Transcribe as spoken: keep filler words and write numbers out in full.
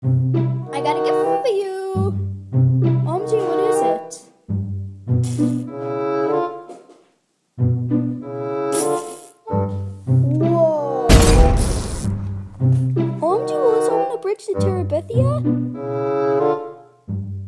I got a gift for you. O M G, what is it? Whoa. O M G, will this open the bridge to Terabithia?